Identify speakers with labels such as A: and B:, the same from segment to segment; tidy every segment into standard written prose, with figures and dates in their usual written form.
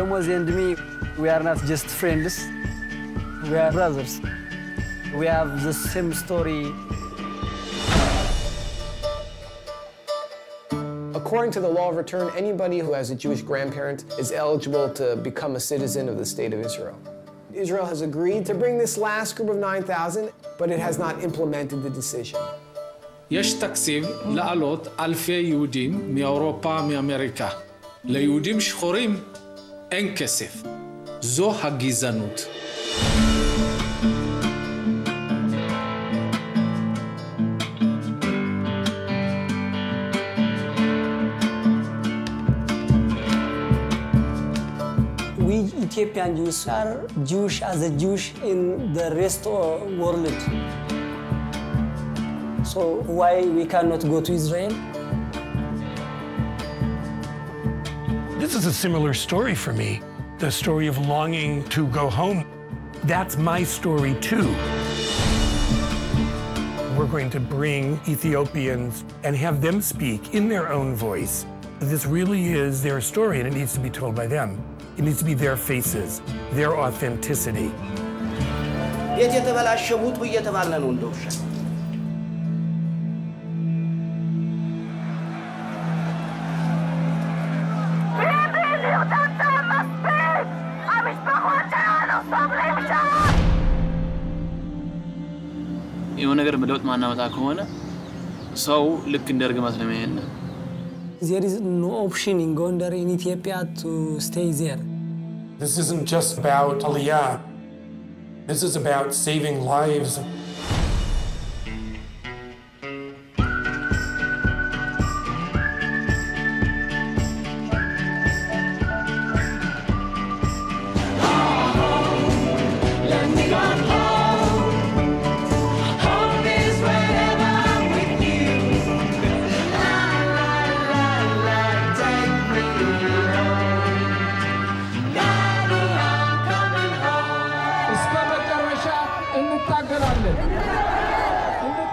A: Demoz and me, we are not just friends, we are brothers. We have the same story.
B: According to the law of return, anybody who has a Jewish grandparent is eligible to become a citizen of the State of Israel. Israel has agreed to bring this last group of 9,000, but it has not implemented the decision.
C: יש תקציב לעלות אלפי יהודים מאירופה, מאמריקה. ליהודים שחורים אין כסף. זו הגזענות.
A: We Ethiopian Jews are Jewish as a Jewish in the rest of the world. So why we cannot go to Israel?
D: This is a similar story for me, the story of longing to go home. That's my story too. We're going to bring Ethiopians and have them speak in their own voice. This really is their story and it needs to be told by them. It needs to be their faces, their authenticity.
A: There is no option in Gondar in Ethiopia to stay there.
D: This isn't just about Aliyah. This is about saving lives.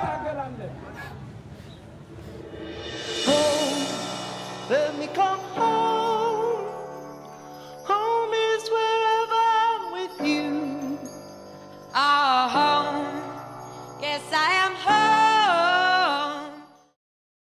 E: Let me come home.